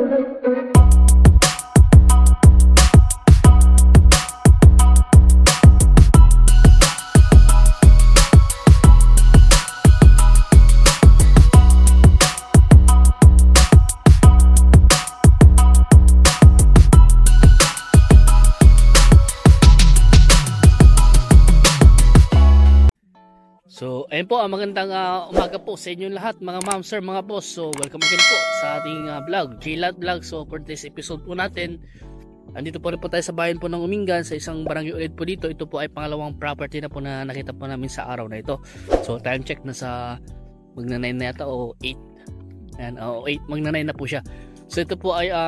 So, ayun po, magandang umaga po sa inyo lahat mga ma'am, sir, mga boss. So, welcome again po sa ating vlog, JLAD Vlog. So, for this episode po natin, andito po rin po tayo sa bayan po ng Umingan, sa isang barangay ulit po dito. Ito po ay pangalawang property na po na nakita po namin sa araw na ito. So, time check na sa magna-9 na yata o 8. Ayan, 8, magna-9 na po siya. So, ito po ay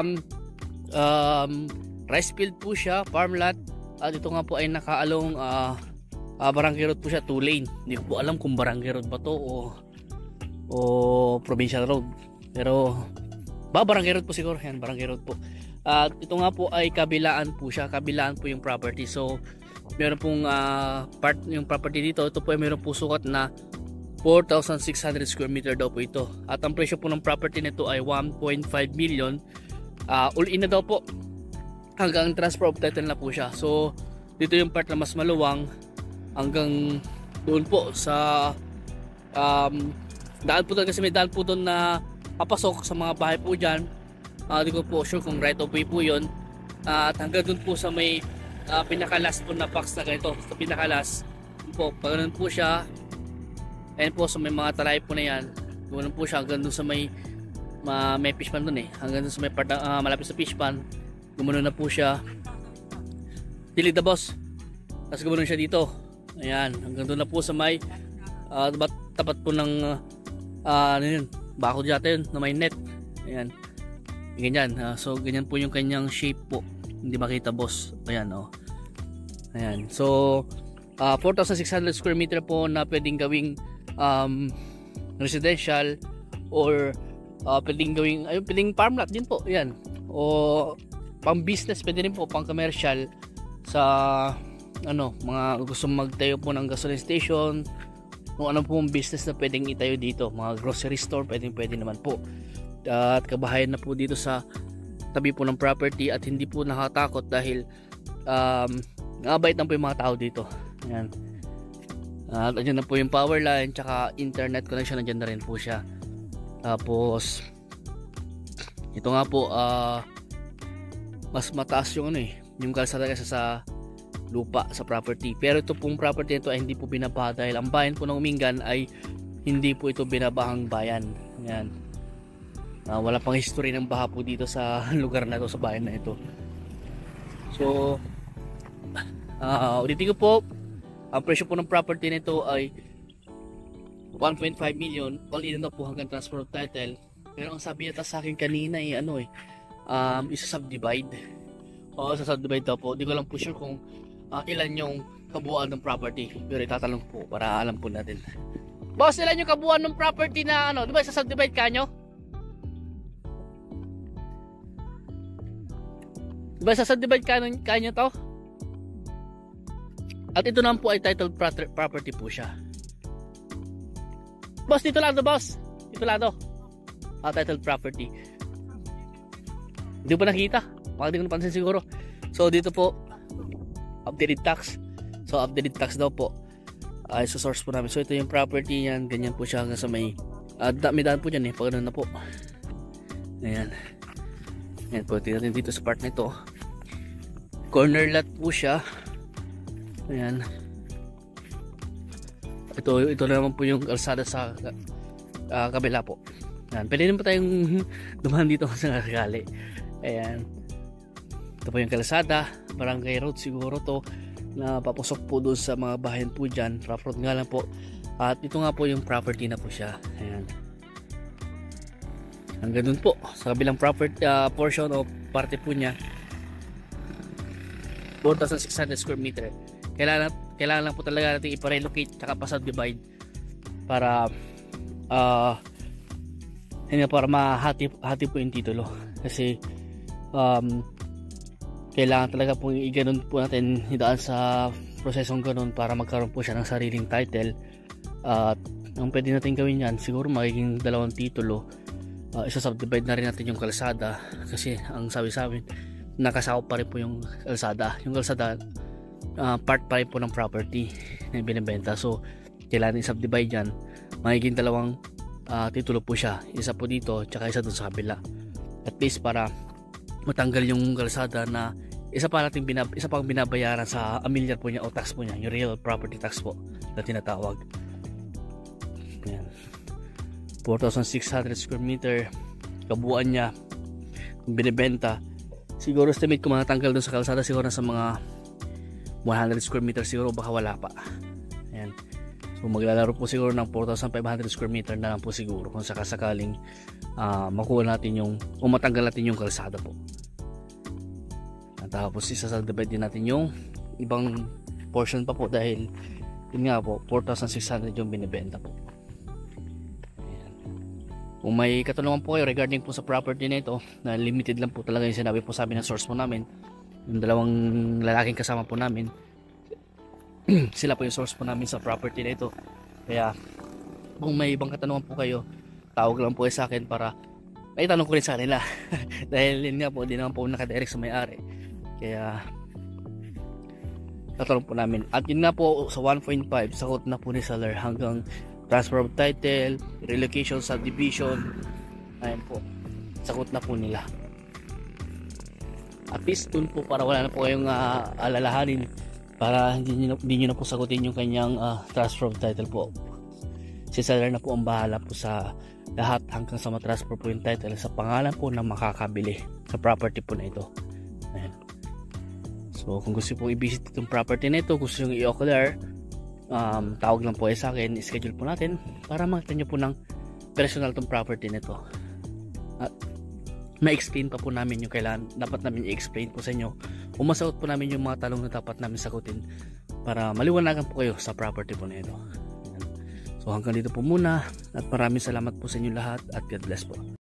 rice field po siya, farm lot. At ito nga po ay nakaalong barangay road po siya, 2 lane. Hindi ko po alam kung barangay road ba to o provincial road, pero barangay road po siguro. Yan, barangay road po. At ito nga po ay kabilaan po siya, kabilaan po yung property. So meron pong part yung property dito. Ito po ay meron po sukat na 4,600 square meter daw po ito. At ang presyo po ng property nito ay 1.5 million. All in na daw po, hanggang transfer of title na po siya. So dito yung part na mas maluwang, hanggang doon po sa daan po doon, kasi may daan po doon na papasok sa mga bahay po dyan. Hindi ko po sure kung right of way po yun. At hanggang doon po sa may pinakalas po na box na ganito, sa pinakalas po, pag ganun po siya, ayun po sa may mga talay po na yan, ganun po siya hanggang doon sa may fish pan doon hanggang doon sa may part malapit sa fish pan, gumano na po siya, dilig the boss, tapos gumano siya dito. Ayan, hanggang doon na po sa may tapat po ng ano yun, bako dito yun na may net. Ayan, ganyan. So ganyan po yung kanyang shape po, hindi makita boss. Ayan, ayan. So 4,600 square meter po na pwedeng gawing residential or pwedeng gawing pwedeng farm lot din po. Ayan, o pang business, pwede rin po pang commercial sa mga gusto magtayo po ng gasoline station, kung ano po ang business na pwedeng itayo dito, mga grocery store, pwede naman po. At kabahayan na po dito sa tabi po ng property, at hindi po nakatakot dahil nakabait lang po yung mga tao dito. Ayan. At andyan na po yung power line, tsaka internet connection, andyan na rin po siya. Tapos ito nga po, mas mataas yung yung kalsada kaysa sa lupa sa property. Pero ito pong property nito ay hindi po binabaha, dahil ang bayan po ng Umingan ay hindi po ito binabahang bayan. Ayan. Wala pang history ng baha po dito sa lugar na ito, sa bayan na ito. So ulitin ko po, ang presyo po ng property nito ay 1.5 million, all in na po hanggang transfer of title. Pero ang sabi yata sa akin kanina ay isa-subdivide. Isa-subdivide daw po. Hindi ko lang po sure kung ilan yung kabuuan ng property, pero itatanong po para alam po natin. Boss, ilan yung kabuuan ng property na di ba isa-subdivide kanyo? Di ba isa-subdivide kanyo to? At ito naman po ay titled property po siya. Boss, dito lang to, boss. Dito lang to. Titled property. Hindi ko pa nakita. Baka di ko napansin siguro. So dito po, updated tax. So updated tax daw po ay sa source po namin. So ito yung property yan, ganyan po siya hanggang sa may may daan po dyan pag na po. Ayan. Ayan po, tingnan dito sa part na ito. Corner lot po siya. Ayan. Ito naman po yung kalsada sa kabila po. Ayan. Pwede rin po tayong dumaan dito sa nakakali. Ayan. Ito po yung kalsada, barangay road siguro to, na papasok po doon sa mga bahayan po dyan. Rough road nga lang po. At ito nga po yung property na po siya. Ayan. Hanggang doon po sa kabilang property portion o parte po niya, 4,600 square meter. Kailangan lang po talaga natin iparelocate tsaka pa-subdivide para para mahati po yung titulo. Kasi kailangan talaga po i-ganon po natin, idaan sa prosesong ganon para magkaroon po siya ng sariling title. At ang pwede natin gawin yan, siguro magiging dalawang titulo. isa-subdivide na rin natin yung kalsada, kasi ang sabi sa amin nakasakop pa rin po yung kalsada. Yung kalsada part pa rin po ng property na binibenta, so kailangan i-subdivide yan. Magiging dalawang titulo po siya, isa po dito tsaka isa dun sa kabila, at least para matanggal yung kalsada na isa pang binabayaran sa amilyar po niya o tax po niya, yung real property tax po na tinatawag. Ayan. 4,600 square meter kabuuan niya kung binibenta. Siguro estimate ko matanggal dun sa kalsada siguro na sa mga 100 square meter, siguro baka wala pa. Ayan. So maglalaro po siguro ng 4,500 square meter na lang po siguro kung sakasakaling makuha natin yung o matanggal natin yung kalsada po. At tapos isa-subdivide din natin yung ibang portion pa po, dahil yun nga po 4,600 yung binibenta po. Ayan. Kung may katanungan po kayo regarding po sa property na ito, na limited lang po talaga yung sinabi po sa amin ng source po namin, yung dalawang lalaking kasama po namin, sila po yung source po namin sa property na ito. Kaya kung may ibang katanungan po kayo, tawag lang po kayo sa akin para ay tanong ko rin sa kanila. Dahil yun nga po, di naman po nakadirect sa may-ari, kaya tatanong po namin. At yun nga po, sa 1.5 sagot na po ni seller hanggang transfer of title, relocation, subdivision, ayun po, sagot na po nila. At least dun po, para wala na po kayong alalahanin, para hindi nyo na po sagutin yung kanyang transfer of title po. Si seller na po ang bahala po sa lahat hanggang sa matransfer po yung title sa pangalan po na makakabili sa property po na ito. Ayan. So kung gusto po i-visit itong property na ito, gusto nyo i-ocular, tawag lang po kayo sa akin, schedule po natin para makita nyo po ng personal itong property na ito. At ma-explain pa po namin yung kailangan dapat namin i-explain po sa inyo, o masagot po namin yung mga tanong na dapat namin sagutin para maliwanagan po kayo sa property po na ito. So hanggang dito po muna, at maraming salamat po sa inyo lahat, at God bless po.